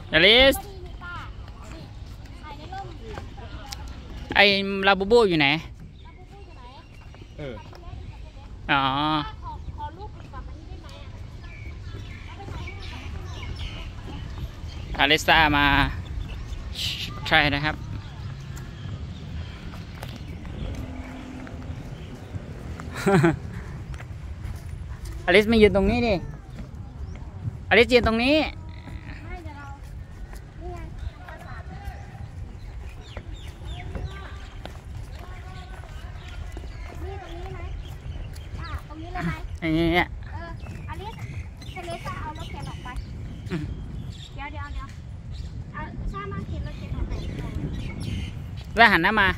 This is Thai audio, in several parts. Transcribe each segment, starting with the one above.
อลิสไอ้ลาบูบูอยู่ไหนอ๋ออลิซ่ามาใช่นะครับอลิสมายืนตรงนี้ดิอลิสยืนตรงนี้อย่างเงี้ยอลิสจะเอารถเข็นออกไปเดี๋ยวชามาเข็นรถเข็นออกไปแล้วหันหน้ามา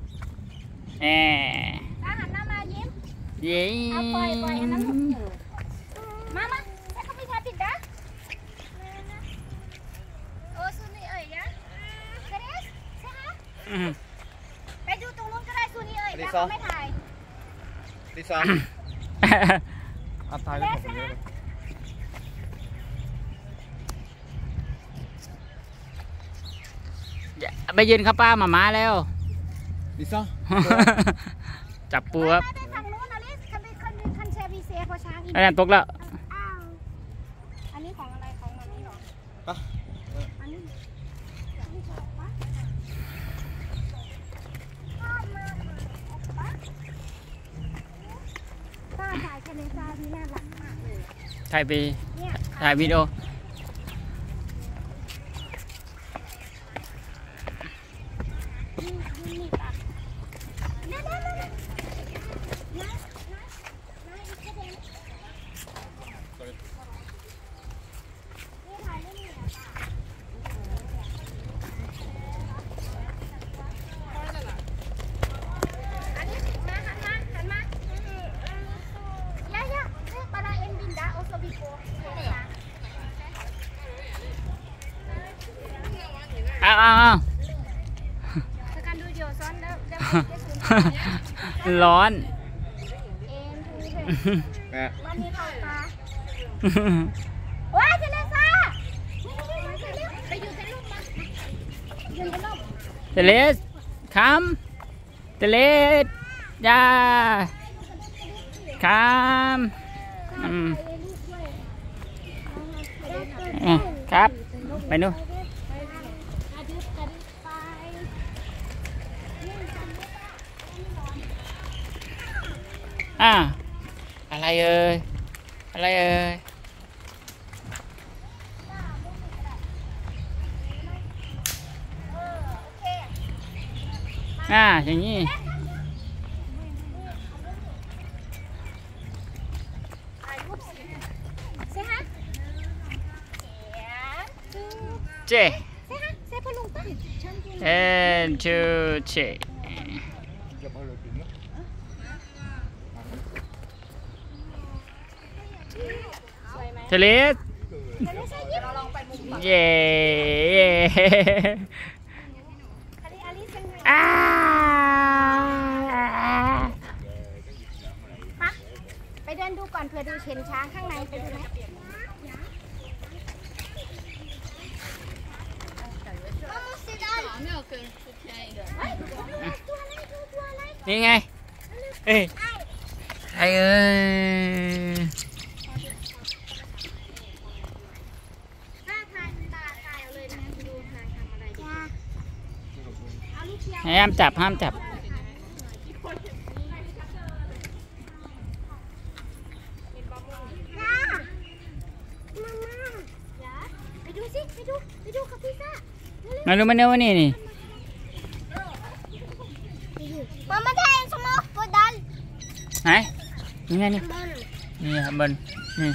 หันหน้ามายิ้มเย้ปล่อยอันนั้นมาให้เขาพี่ชายปิดนะโอ้ซูนี่เอ๋ยนะเดสใช่ไหมไปดูตรงนู้นก็ได้ซูนี่เอ๋ยนะเขาไม่ถ่ายดิซ่าอัดถ่ายได้ผมเยอะเลยไปยืนข้าป้ามาแล้วดิซ่าจับปูครับอันนั้นตกแล้วอันนี้ของอะไรของมันนี่หรออันนี้ป้าถ่ายทะเลทรายที่น่ารักมากเลยถ่ายวิดีโอร้อนมันมีข่าวตาว้าเจเลซ่าไปอยู่ในร่มมาอยู่ในร่มเจเลสคำเจเลสยาคำครับไปนู่นอะไรเอ่ยอย่างนี้เจ๊ชูเจ๊เทเลสเย่ไปเดินดูก่อนเผื่อดูเห็นช้างข้างในไปดูไหมนี่ไงเอ้ยใครเอ้ยห้ามจับไปดูสิไปดูกับพี่ซ่ามาดูมานี่มาได้สมองกดดันไหนนี่ไงนี่ครับบนนี่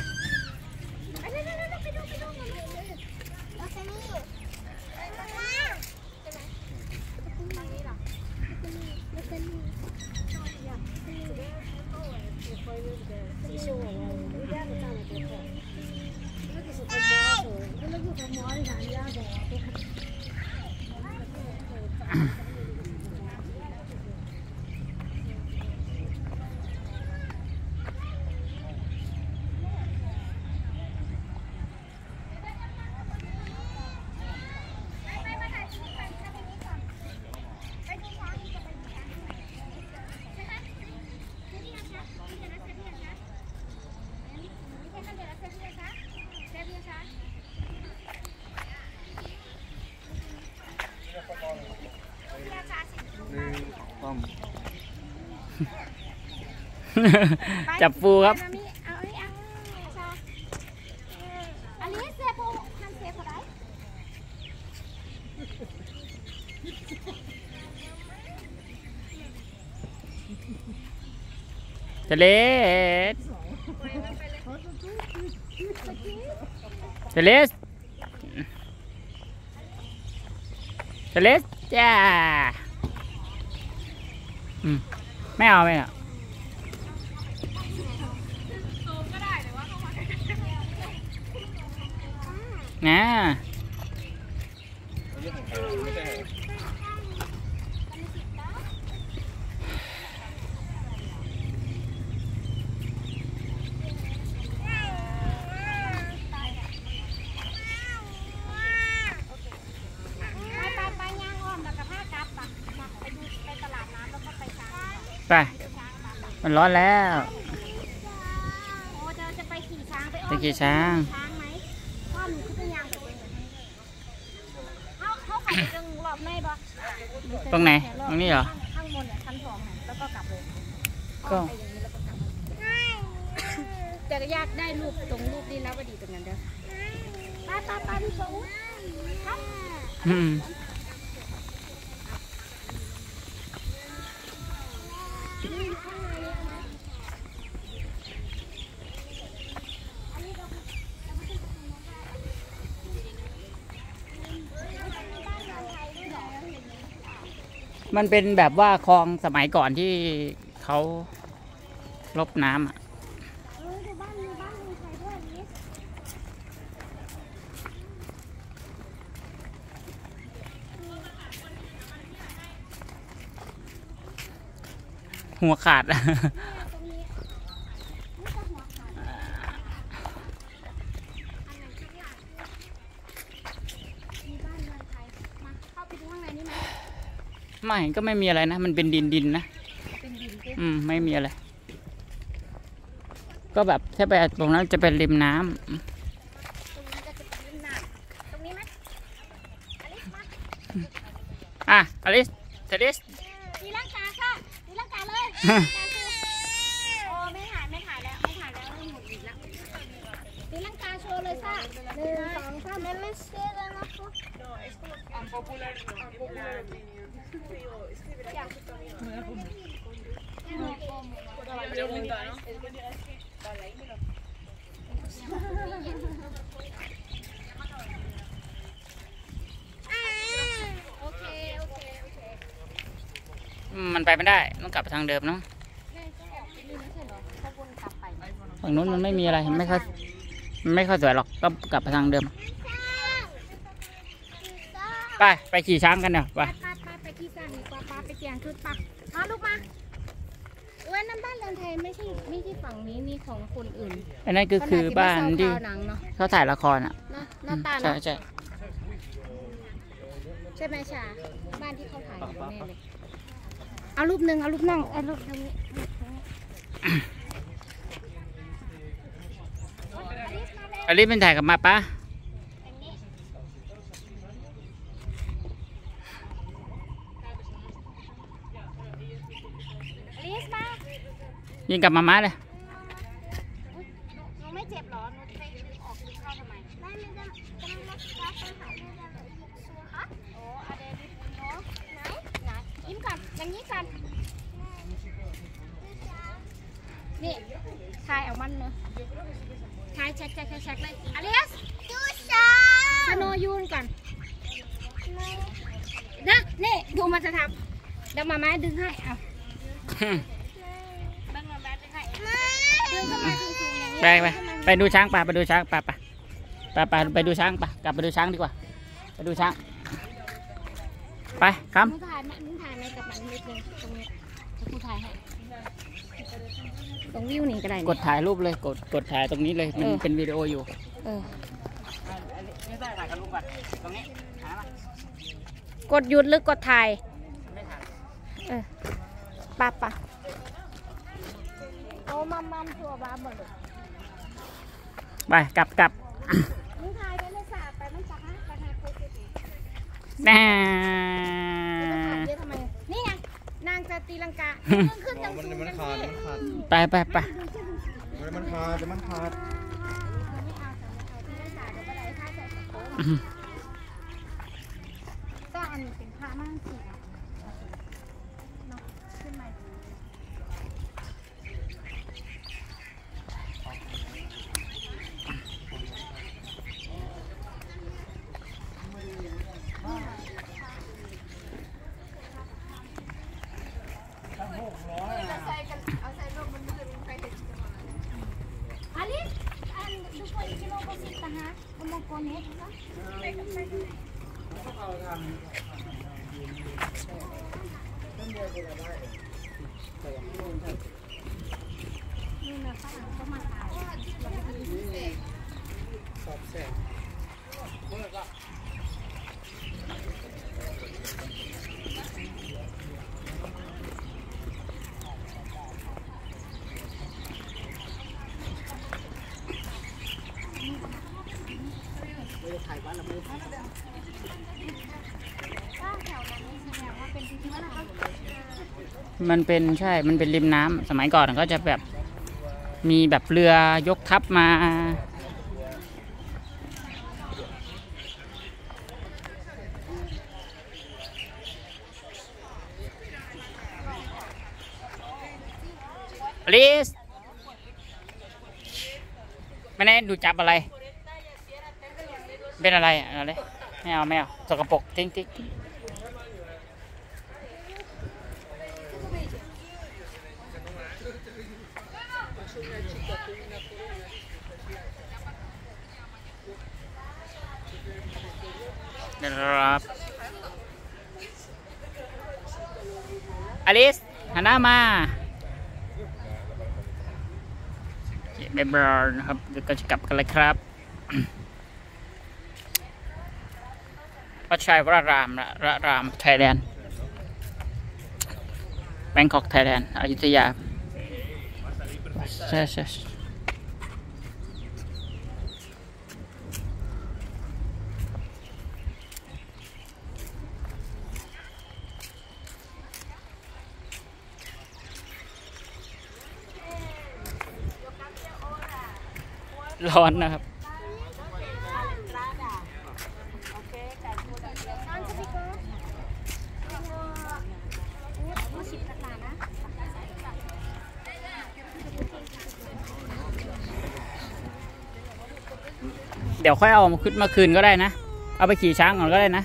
จับปูครับเอาอันนี้ชาอันนี้เสียปูทันเสียเท่าไหร่ทะเลสทะเลสทะเลสจ้าไม่เอาไม่เอานะเรื่องของใครไม่ใช่ไปย่างอ้อมแล้วก็ผ้ากลับไปดูไปตลาดน้ำแล้วก็ไปช้างไปมันร้อนแล้วโอ้จะไปขี่ช้างไปไปขี่ช้างช้างไหมว่าหนูคือเป็นยางไปเลยเขาขับไปจนรอบในบ่ตรงไหนตรงนี้เหรอข้างบนเนี่ยชั้น2แล้วก็กลับเลยก็ไปอย่างนี้แล้วก็กลับจะอยากได้รูปตรงรูปนี้แล้วก็ดีตรงนั้นเด้อไปดูตรงครับมันเป็นแบบว่าคลองสมัยก่อนที่เขาลบน้ำอ่ะดูบ้านมีใครด้วยนี้หัวขาดตรงนี้นี่ก็หัวขาดอันไหนข้างหลังมีบ้านเรือนไทยมาเข้าไปดูข้างในนี่ไหมไม่ก็ไม่มีอะไรนะ มันเป็นดินนะเป็นดินดิไม่มีอะไร ก็แบบถ้าไปตรงนั้นจะเป็นริมน้ำตรงนี้ก็จะเป็นริมน้ำตรงนี้ไหมอลิสมาอลิสเทลิสตีลังกาค่ะตีลังกาเลยโอ้ไม่ถ่ายแล้วหมดอีกแล้วตีลังกาโชว์เลยค่ะ1 2 3ไม่เชื่อเลยนะคุณโอเคมันไปไม่ได้ต้องกลับไปทางเดิมเนาะแม่ก็ออกไปนี่ไม่ใช่เหรอเขาวนกลับไปฝั่งนู้นมันไม่มีอะไรไม่ค่อยสวยหรอกก็กลับไปทางเดิม ไปขี่ช้างกันเนาะไปไปที่สร้างดีกว่าป้าไปเตียงชุดปะมาลูกมาเว้นน้ำบ้านเรือนไทยไม่ใช่ฝั่งนี้นี่ของคนอื่นอันนั้นคือบ้านที่หนังเนาะเขาถ่ายละครอ่ะหน้าตาใช่เนาะใช่ใช่ไหมชาบ้านที่เขาถ่ายอยู่แน่เลยเอารูปหนึ่งเอารูปนั่งเอารูปตรงนี้อลิสเป็นถ่ายกับมาปะอลิสมายิงกับมาม่าเลยหนูไม่เจ็บหรอหนูไปออกกินข้าวทำไมไม่จะมาค้าไปหาเรื่องอะไรชัวร์ครับโอ้อาเดลิสเนาะไหนยิ้มก่อนอย่างนี้ก่อนนี่ถ่ายเอามันเนอะถ่ายแช็คเลยอลิสดูช้าสโนยูนก่อนนะนี่ดูมันจะทำเดี๋ยวมาม่าดึงให้เอาดึงมาม่าดึงให้ดึงเข้ามาสูงๆอย่างนี้ไปดูช้างไปดูช้างไปดูช้างกลับไปดูช้างดีกว่าไปดูช้างไปครับมึงถ่ายในกับมันนิดนึงตรงนี้กูถ่ายให้ตรงวิวนี่ก็ได้กดถ่ายรูปเลยกดถ่ายตรงนี้เลยมันเป็นวิดีโออยู่ไม่ได้ถ่ายกับลุงก่อนตรงนี้หามากดหยุดหรือกดถ่ายไม่ถ่ายปะโอ้มัมตัวบ้าหมดเลยไปกลับมึงถ่ายไปเลยสาไปมันจะฮะไปหาโคจิแน่ถ่ายเยอะทำไมนี่ไงนางจะตีลังกาขึ้นจังมันสูงมันจังขาดที่มันขาดไปไปไปมันขาดจะมันขาดไม่เอาตีลังกาเดี๋ยวก็ได้ถ้าใส่กระโปรงก็อันนี้เป็นพระมั่งสิเนาะขึ้นมาอันนี้อันดูคนกิโลก็สิบนะฮะเอามองก่อนเห็นไหมนี่นะฝรั่งก็มาขายสอบแสบบ้านแถวนั้นนี่แสดงว่าเป็นพิพิธภัณฑ์มันเป็นใช่ มันเป็นริมน้ำสมัยก่อนก็จะแบบมีแบบเรือยกทัพมาลิสไม่แน่ดูจับอะไร เป็นอะไรอะไรไม่เอาไม่เอาสกปรกทิ้งทิ้งนะครับอลิสหันหน้ามาเบเบอร์นะครับเดี๋ยวก็จะกลับกันเลยครับวัดชัยวรารามไทยแลนด์แบงกอกไทยแลนด์อยุธยาใช่ใช่ร้อนนะครับ เดี๋ยวค่อยเอาขึ้นมาคืนก็ได้นะ เอาไปขี่ช้างก่อนก็ได้นะ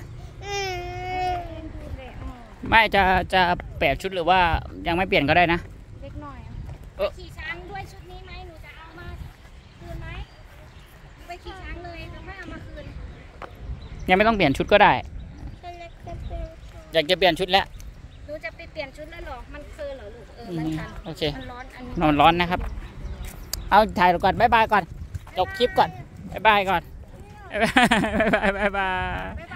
ไม่จะเปลี่ยนชุดหรือว่ายังไม่เปลี่ยนก็ได้นะเล็กหน่อยขี่ช้างด้วยชุดนี้ไหมหนูจะเอามาคืนไหมไปขี่ช้างเลยแล้วค่อยเอามาคืนยังไม่ต้องเปลี่ยนชุดก็ได้ อยากจะเปลี่ยนชุดแล้วหนูจะไปเปลี่ยนชุดแล้วหรอมันคือเหรอลูกมันกันโอเคมันร้อนอันนี้นอนร้อนนะครับ เอาถ่ายก่อนบ๊ายบายก่อนจบคลิปก่อนบ๊ายบายก่อนบ๊ายบายบ๊ายบายบ๊ายบ